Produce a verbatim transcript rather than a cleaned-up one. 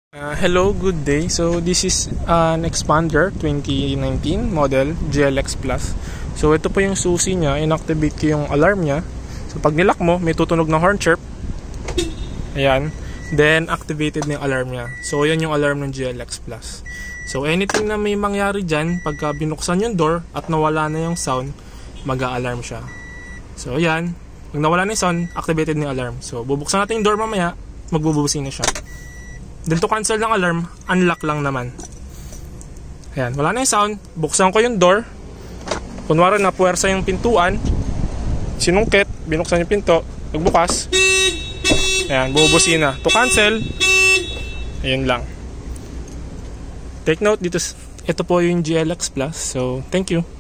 Uh, hello, good day. So this is an Expander twenty nineteen model G L X Plus. So ito po yung susi niya, inactivate ko yung alarm niya. So pag nilock mo, may tutunog na horn chirp. Ayan. Then activated na yung alarm niya. So yan yung alarm ng G L X Plus. So anything na may mangyari dyan, pagka binuksan yung door at nawala na yung sound, mag-a-alarm siya. So ayan. Pag nawala na yung sound, activated na yung alarm. So bubuksan natin yung door mamaya, magbububusin na siya. Then to cancel ng alarm, unlock lang naman. Ayan, wala na yung sound. Buksan ko yung door. Kunwari na puwersa yung pintuan, sinungkit, binuksan yung pinto, nagbukas. Ayan, bubusin na. To cancel, ayun lang. Take note dito, ito po yung G L X Plus. So, thank you.